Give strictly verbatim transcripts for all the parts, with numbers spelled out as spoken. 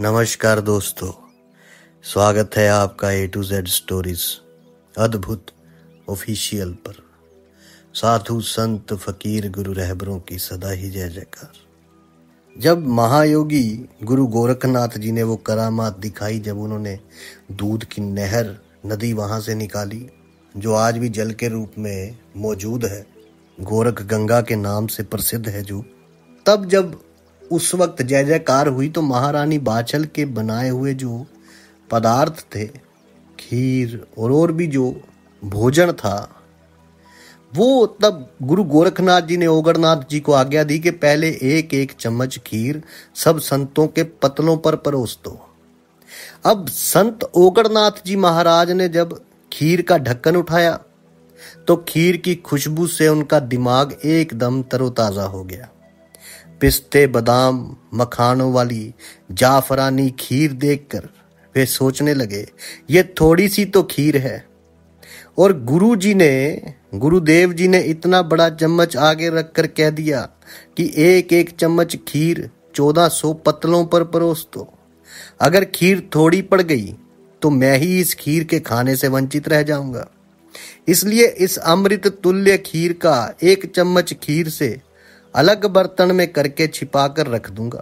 नमस्कार दोस्तों, स्वागत है आपका ए टू जेड स्टोरीज अद्भुत ऑफिशियल पर। साधु संत फकीर गुरु रहबरों की सदा ही जय जयकार। जब महायोगी गुरु गोरखनाथ जी ने वो करामात दिखाई, जब उन्होंने दूध की नहर नदी वहां से निकाली जो आज भी जल के रूप में मौजूद है, गोरख गंगा के नाम से प्रसिद्ध है, जो तब जब उस वक्त जय जयकार हुई तो महारानी बाचल के बनाए हुए जो पदार्थ थे, खीर और और भी जो भोजन था, वो तब गुरु गोरखनाथ जी ने ओगरनाथ जी को आज्ञा दी कि पहले एक एक चम्मच खीर सब संतों के पतलों पर परोस दो। अब संत ओगरनाथ जी महाराज ने जब खीर का ढक्कन उठाया तो खीर की खुशबू से उनका दिमाग एकदम तरोताजा हो गया। पिस्ते, बादाम, मखानों वाली जाफरानी खीर देखकर वे सोचने लगे, ये थोड़ी सी तो खीर है, और गुरु जी ने गुरुदेव जी ने इतना बड़ा चम्मच आगे रखकर कह दिया कि एक एक चम्मच खीर चौदह सौ पतलों पर परोस दो। अगर खीर थोड़ी पड़ गई तो मैं ही इस खीर के खाने से वंचित रह जाऊंगा, इसलिए इस अमृत तुल्य खीर का एक चम्मच खीर से अलग बर्तन में करके छिपा कर रख दूंगा।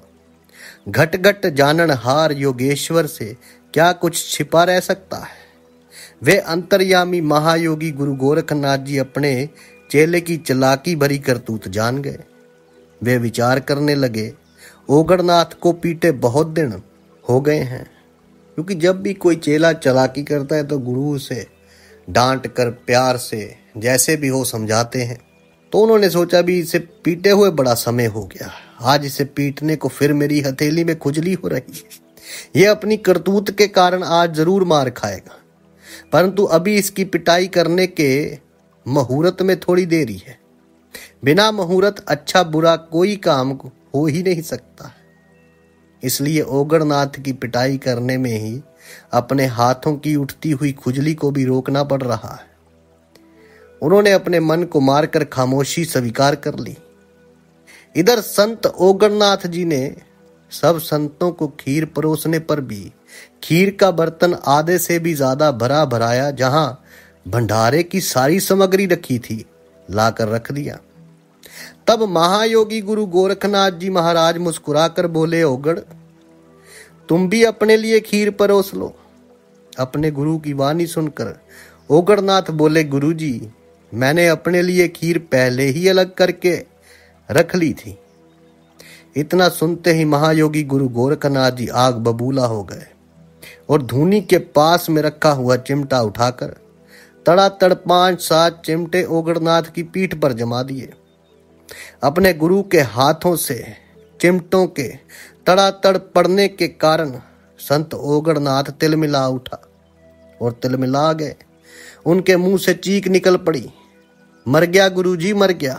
घट घट जानन हार योगेश्वर से क्या कुछ छिपा रह सकता है। वे अंतर्यामी महायोगी गुरु गोरखनाथ जी अपने चेले की चालाकी भरी करतूत जान गए। वे विचार करने लगे, ओगरनाथ को पीटे बहुत दिन हो गए हैं, क्योंकि जब भी कोई चेला चालाकी करता है तो गुरु उसे डांट कर प्यार से जैसे भी हो समझाते हैं। तो उन्होंने सोचा भी इसे पीटे हुए बड़ा समय हो गया, आज इसे पीटने को फिर मेरी हथेली में खुजली हो रही है। यह अपनी करतूत के कारण आज जरूर मार खाएगा, परंतु अभी इसकी पिटाई करने के मुहूर्त में थोड़ी देरी है। बिना मुहूर्त अच्छा बुरा कोई काम हो ही नहीं सकता है, इसलिए ओगरनाथ की पिटाई करने में ही अपने हाथों की उठती हुई खुजली को भी रोकना पड़ रहा है। उन्होंने अपने मन को मारकर खामोशी स्वीकार कर ली। इधर संत ओगरनाथ जी ने सब संतों को खीर परोसने पर भी खीर का बर्तन आधे से भी ज्यादा भरा भराया, जहां भंडारे की सारी सामग्री रखी थी, लाकर रख दिया। तब महायोगी गुरु गोरखनाथ जी महाराज मुस्कुराकर बोले, ओगड़ तुम भी अपने लिए खीर परोस लो। अपने गुरु की वाणी सुनकर ओगरनाथ बोले, गुरु जी मैंने अपने लिए खीर पहले ही अलग करके रख ली थी। इतना सुनते ही महायोगी गुरु गोरखनाथ जी आग बबूला हो गए और धूनी के पास में रखा हुआ चिमटा उठाकर तड़ातड़ पांच सात चिमटे ओगरनाथ की पीठ पर जमा दिए। अपने गुरु के हाथों से चिमटों के तड़ातड़ पड़ने के कारण संत ओगरनाथ तिलमिला उठा और तिलमिला गए। उनके मुंह से चीख निकल पड़ी, मर गया गुरुजी, मर गया।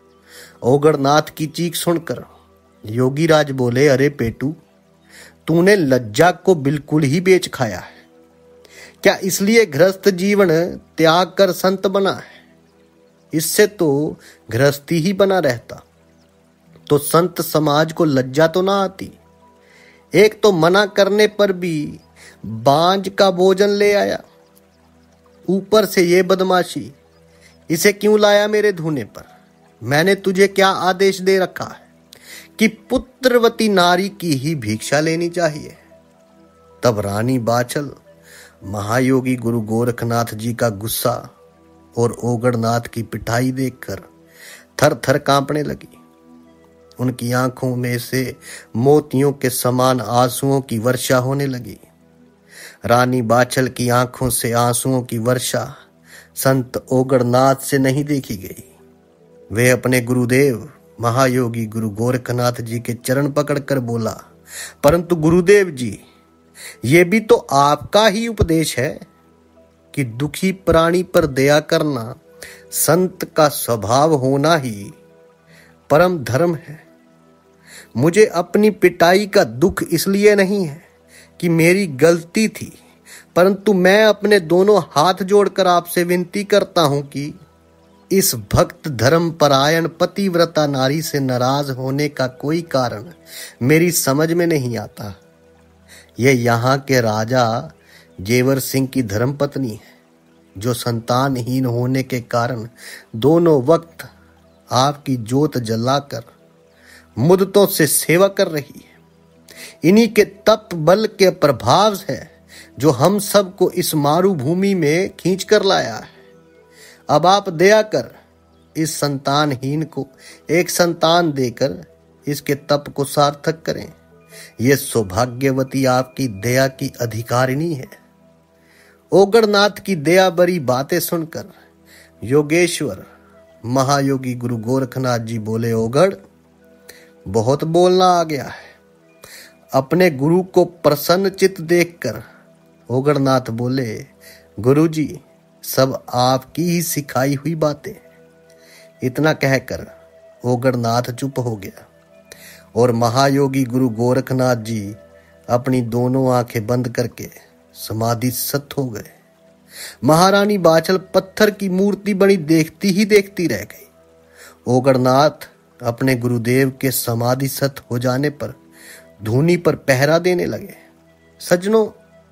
ओगरनाथ की चीख सुनकर योगीराज बोले, अरे पेटू, तूने लज्जा को बिल्कुल ही बेच खाया है क्या? इसलिए गृहस्थ जीवन त्याग कर संत बना है? इससे तो गृहस्थी ही बना रहता तो संत समाज को लज्जा तो ना आती। एक तो मना करने पर भी बांझ का भोजन ले आया, ऊपर से ये बदमाशी, इसे क्यों लाया मेरे धूने पर? मैंने तुझे क्या आदेश दे रखा है कि पुत्रवती नारी की ही भिक्षा लेनी चाहिए? तब रानी बाचल महायोगी गुरु गोरखनाथ जी का गुस्सा और ओगरनाथ की पिटाई देखकर थर थर कांपने लगी। उनकी आंखों में से मोतियों के समान आंसुओं की वर्षा होने लगी। रानी बाचल की आंखों से आंसुओं की वर्षा संत ओगरनाथ से नहीं देखी गई। वे अपने गुरुदेव महायोगी गुरु गोरखनाथ जी के चरण पकड़कर बोला, परंतु गुरुदेव जी, ये भी तो आपका ही उपदेश है कि दुखी प्राणी पर दया करना संत का स्वभाव होना ही परम धर्म है। मुझे अपनी पिटाई का दुख इसलिए नहीं है कि मेरी गलती थी, परंतु मैं अपने दोनों हाथ जोड़कर आपसे विनती करता हूं कि इस भक्त धर्म परायण पतिव्रता नारी से नाराज होने का कोई कारण मेरी समझ में नहीं आता। ये यहाँ के राजा जेवर सिंह की धर्मपत्नी है, जो संतानहीन होने के कारण दोनों वक्त आपकी जोत जलाकर मुद्दतों से सेवा कर रही है। इन्हीं के तप बल के प्रभाव है जो हम सबको इस मारुभूमि में खींच कर लाया है। अब आप दया कर इस संतानहीन को एक संतान देकर इसके तप को सार्थक करें। ये सौभाग्यवती आपकी दया की अधिकारिणी है। ओगड़नाथ की दया भरी बातें सुनकर योगेश्वर महायोगी गुरु गोरखनाथ जी बोले, ओगड़, बहुत बोलना आ गया है। अपने गुरु को प्रसन्न चित्त देखकर ओगड़नाथ बोले, गुरु जी, सब आपकी ही सिखाई हुई बातें। इतना कहकर ओगड़नाथ चुप हो गया और महायोगी गुरु गोरखनाथ जी अपनी दोनों आंखें बंद करके समाधि सत हो गए। महारानी बाचल पत्थर की मूर्ति बनी देखती ही देखती रह गई। ओगड़नाथ अपने गुरुदेव के समाधि सत हो जाने पर धूनी पर पहरा देने लगे। सज्जनों,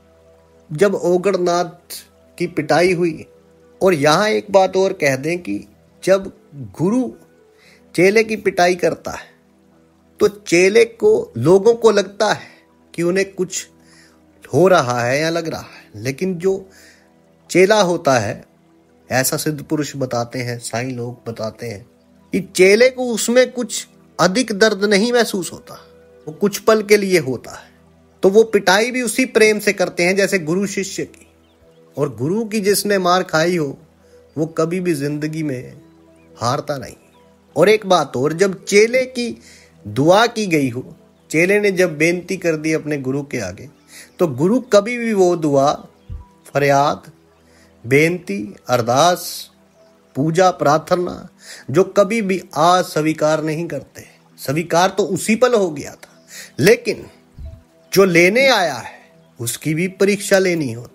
जब ओगड़नाथ की पिटाई हुई, और यहां एक बात और कह दें कि जब गुरु चेले की पिटाई करता है तो चेले को लोगों को लगता है कि उन्हें कुछ हो रहा है या लग रहा है, लेकिन जो चेला होता है, ऐसा सिद्ध पुरुष बताते हैं, साईं लोग बताते हैं कि चेले को उसमें कुछ अधिक दर्द नहीं महसूस होता, वो कुछ पल के लिए होता है। तो वो पिटाई भी उसी प्रेम से करते हैं जैसे गुरु शिष्य की। और गुरु की जिसने मार खाई हो वो कभी भी जिंदगी में हारता नहीं। और एक बात और, जब चेले की दुआ की गई हो, चेले ने जब बेनती कर दी अपने गुरु के आगे, तो गुरु कभी भी वो दुआ, फरियाद, बेनती, अरदास, पूजा, प्रार्थना जो कभी भी अस्वीकार नहीं करते। स्वीकार तो उसी पल हो गया था, लेकिन जो लेने आया है उसकी भी परीक्षा लेनी होती।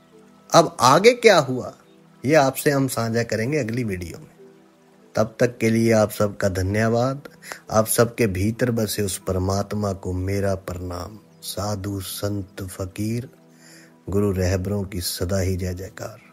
अब आगे क्या हुआ ये आपसे हम साझा करेंगे अगली वीडियो में। तब तक के लिए आप सबका धन्यवाद। आप सबके भीतर बसे उस परमात्मा को मेरा प्रणाम। साधु संत फकीर गुरु रहबरों की सदा ही जय जयकार।